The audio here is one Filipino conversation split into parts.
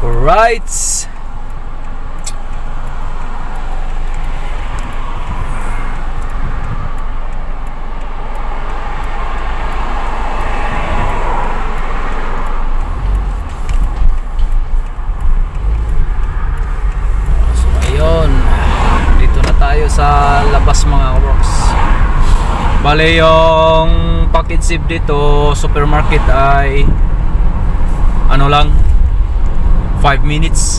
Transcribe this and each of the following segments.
Alright. Sa labas mga kaworks. Bale yung package ship dito supermarket ay ano lang 5 minutes.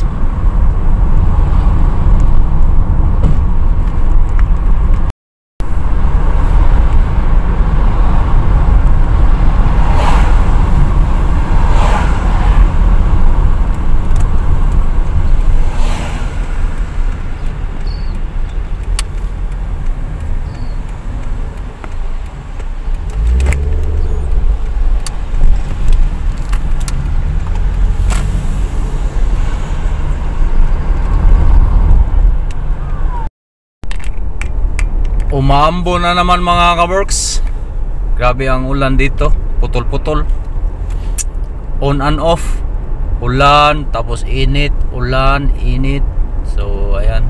Umaambo na naman mga kaworks. Grabe ang ulan dito. Putol-putol. On and off. Ulan, tapos init. Ulan, init. So, ayan.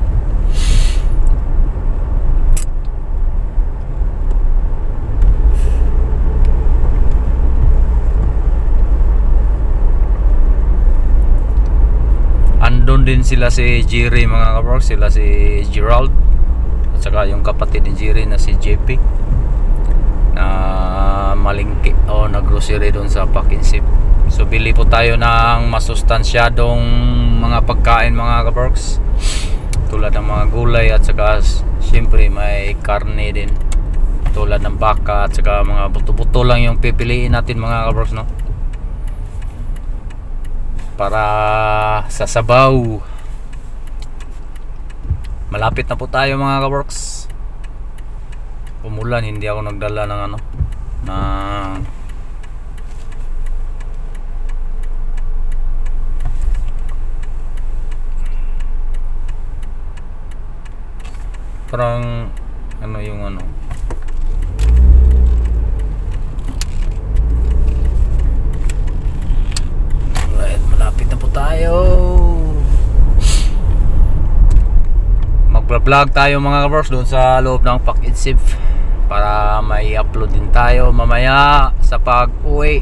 Andun din sila si Jerry mga kaworks. Sila si Gerald. At saka yung kapatid ni Jerry na si JP na malingki o naggrocery doon sa package ship. So bili po tayo ng masustansyadong mga pagkain mga kaworks, tulad ng mga gulay at saka siyempre may karne din tulad ng baka at saka mga buto-buto lang yung pipiliin natin mga kaworks, no? Para sa sabaw. Malapit na po tayo mga kaworks. Umulan, hindi ako nagdala ng ano na parang ano yung ano right, malapit na po tayo. Mag-vlog tayo mga kaworks doon sa loob ng package ship para may upload din tayo mamaya sa pag-uwi.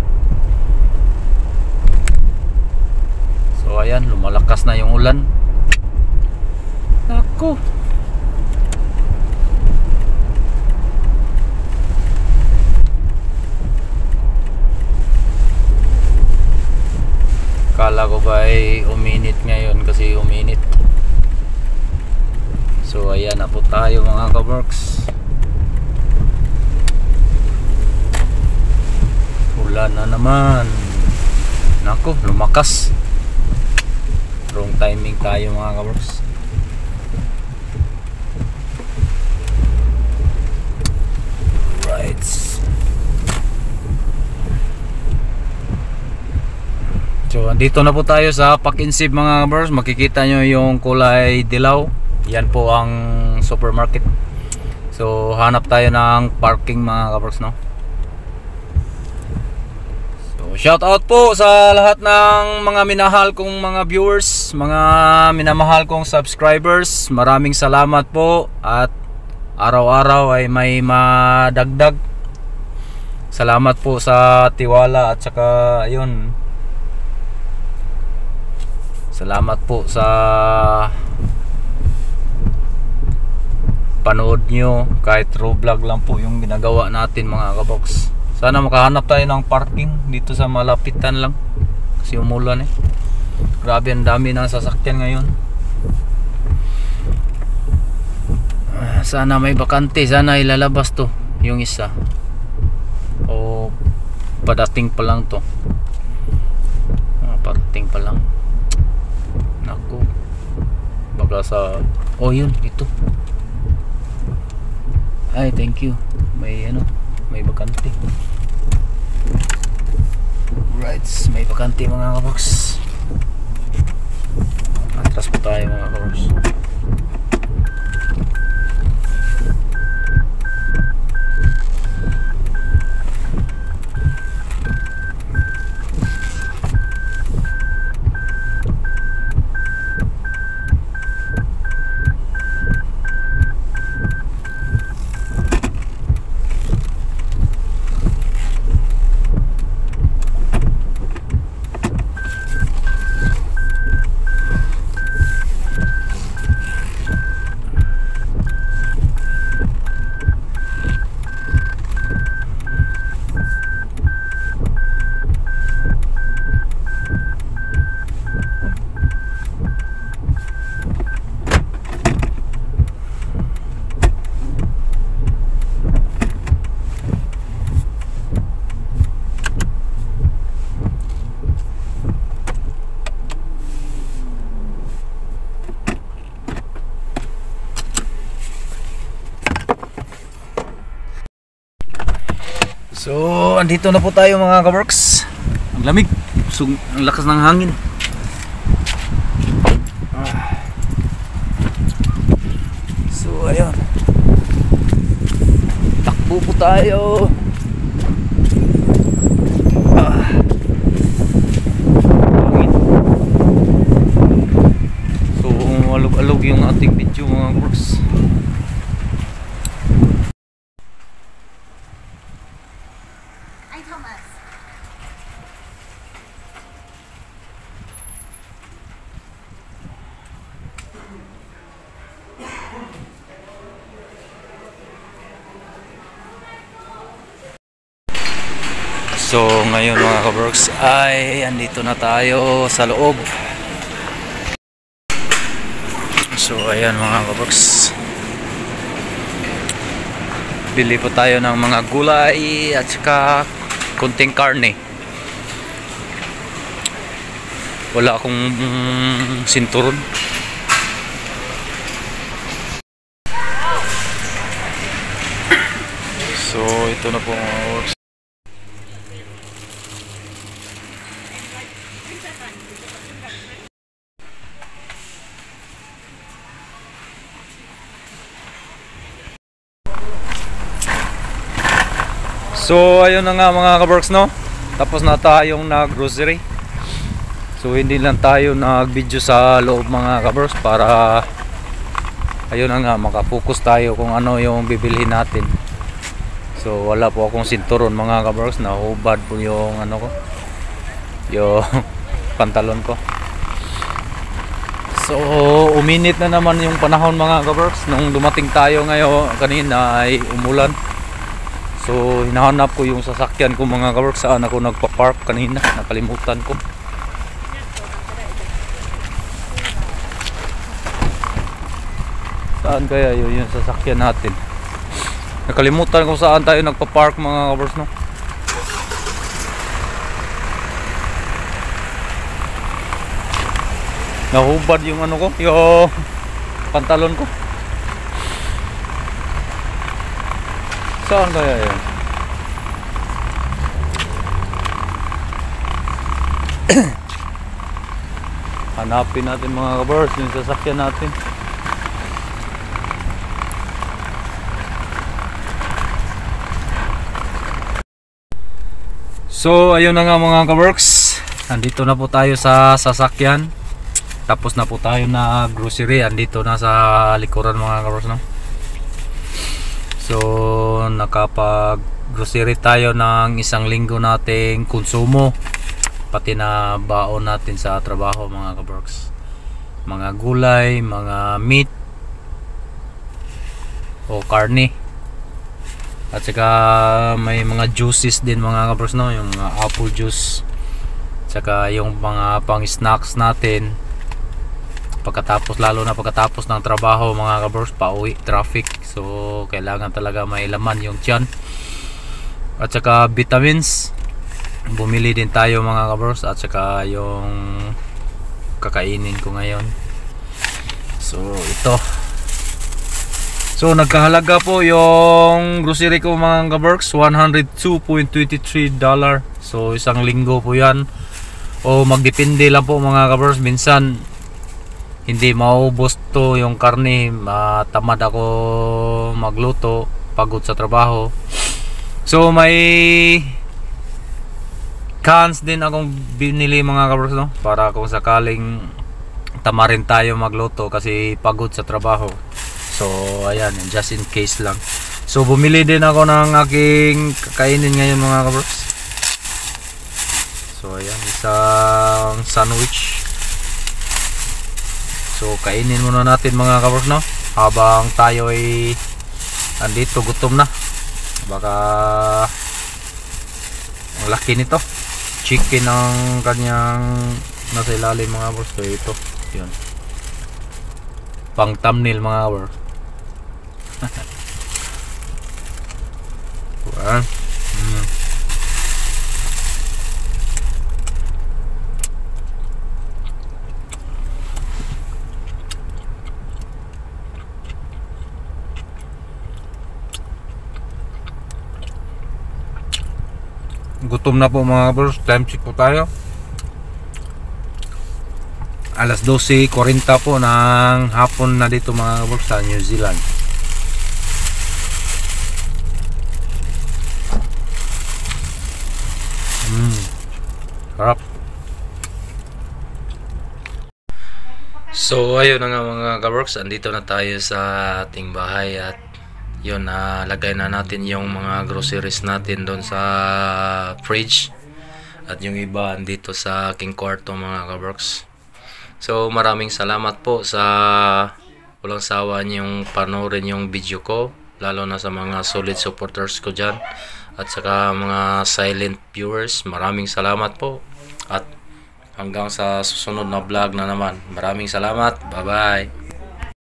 So ayan, lumalakas na yung ulan. Naku, kala ko ba ay uminit ngayon kasi uminit. So ayan na po tayo mga kaworks. Ulan na naman. Naku, lumakas. Wrong timing tayo mga kaworks. Right. So andito na po tayo sa package ship mga kaworks. Makikita nyo yung kulay dilaw. Yan po ang supermarket. So hanap tayo ng parking mga kaworks, no? So shout out po sa lahat ng mga minahal kong mga viewers, mga minamahal kong subscribers. Maraming salamat po at araw-araw ay may madagdag. Salamat po sa tiwala at saka ayun. Salamat po sa panood nyo, kahit raw vlog lang po yung ginagawa natin mga kabox. Sana makahanap tayo ng parking dito sa malapitan lang kasi umulan eh. Grabe, ang dami ng sasakyan ngayon. Sana may bakante, sana ilalabas to yung isa o padating pa lang to. Parating pa lang. Naku, baka sa yun dito. Ay, thank you. May ano, may bakante. Right, may bakante mga kabox. Atras po tayo mga kabox. So, andito na po tayo mga kaworks. Ang lamig. So, ang lakas ng hangin. So, ayun. Takbo po tayo. Hangin. So, alog-alog yung ating video mga kaworks. So ngayon mga kaworks ay andito na tayo sa loob. So ayan mga kaworks, bili po tayo ng mga gulay at saka kunting karne. Wala akong sinturon. So ito na po mga kaworks. So ayun na nga mga kaworks, no? Tapos na tayong nag-grocery. So hindi lang tayo nag-video sa loob mga kaworks para ayun na nga makafocus tayo kung ano yung bibilhin natin. So wala po akong sinturon mga kaworks, nahubad po yung ano ko, yung pantalon ko. So uminit na naman yung panahon mga kaworks. Nung dumating tayo ngayon kanina ay umulan. So hinahanap ko yung sasakyan ko mga kaworks, saan ako nagpa-park kanina, nakalimutan ko. Saan kaya yun yung sasakyan natin? Nakalimutan ko saan tayo nagpa-park mga kaworks, no? Nahubad yung ano ko, yung pantalon ko. Saan kaya yun? Hanapin natin mga kaworks yung sasakyan natin. So ayun na nga mga kaworks, andito na po tayo sa sasakyan. Tapos na po tayo na grocery, andito na sa likuran mga kaworks, no? So nakapag grocery tayo ng isang linggo nating konsumo, pati na baon natin sa trabaho mga kaworks. Mga gulay, mga meat o karne. At saka may mga juices din mga kaworks, no? Yung mga apple juice. Saka yung mga pang snacks natin. Pagkatapos, lalo na pagkatapos ng trabaho mga kaworks, pauwi, traffic. So kailangan talaga may laman yung tiyan. At saka vitamins. Bumili din tayo mga kaworks. At saka yung kakainin ko ngayon. So ito. So nagkahalaga po yung grocery ko mga kaworks, $102.23. So isang linggo po yan. O magdepende lang po mga kaworks. Minsan hindi maubos to yung karne, tamad ako magluto, pagod sa trabaho. So may cans din akong binili mga kaworks, no? Para kung sakaling tamarin tayo magluto kasi pagod sa trabaho. So ayan, just in case lang. So bumili din ako ng aking kakainin ngayon mga kaworks. So ayan, isang sandwich. So kainin muna natin mga kaworks, no? Habang tayo ay andito, gutom na. Baka ang laki nito. Chicken ang kanyang nasa ilalim mga kaworks. So ito, yun. Pang thumbnail mga kaworks. Well, gutom na po mga bros. Time check po tayo. Alas 12:40 po ng hapon na dito mga bros sa New Zealand. Harap. So ayun na nga mga kaworks, andito na tayo sa ating bahay at yun, lagay na natin yung mga groceries natin doon sa fridge at yung iba andito sa aking kwarto mga kaworks. So maraming salamat po sa walang sawa niyong panoorin yung video ko, lalo na sa mga solid supporters ko dyan at saka mga silent viewers. Maraming salamat po at hanggang sa susunod na vlog na naman. Maraming salamat. Bye bye.